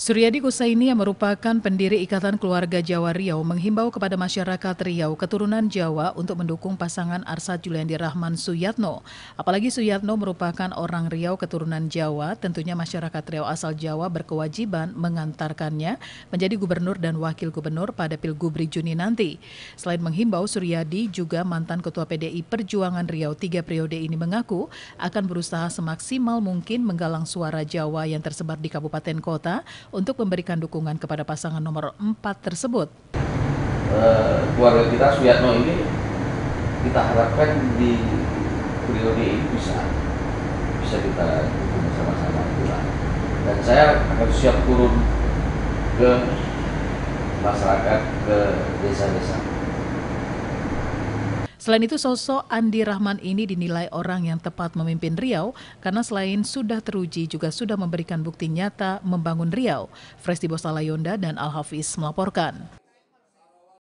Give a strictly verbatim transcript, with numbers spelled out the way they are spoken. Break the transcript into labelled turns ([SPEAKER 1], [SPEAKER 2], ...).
[SPEAKER 1] Suryadi Kusaini yang merupakan pendiri Ikatan Keluarga Jawa Riau menghimbau kepada masyarakat Riau keturunan Jawa untuk mendukung pasangan Arsad Juliandi Rahman Suyatno. Apalagi Suyatno merupakan orang Riau keturunan Jawa, tentunya masyarakat Riau asal Jawa berkewajiban mengantarkannya menjadi gubernur dan wakil gubernur pada Pilgubri Juni nanti. Selain menghimbau, Suryadi juga mantan Ketua P D I Perjuangan Riau tiga periode ini mengaku akan berusaha semaksimal mungkin menggalang suara Jawa yang tersebar di kabupaten kota untuk memberikan dukungan kepada pasangan nomor empat tersebut.
[SPEAKER 2] Uh, keluarga kita Suyatno ini kita harapkan di periode ini bisa bisa kita dukung bersama-sama itulah. Dan saya akan siap turun ke masyarakat, ke desa-desa.
[SPEAKER 1] Selain itu, sosok Andi Rahman ini dinilai orang yang tepat memimpin Riau karena selain sudah teruji juga sudah memberikan bukti nyata membangun Riau. Fresti Bosalayonda dan Al-Hafiz melaporkan.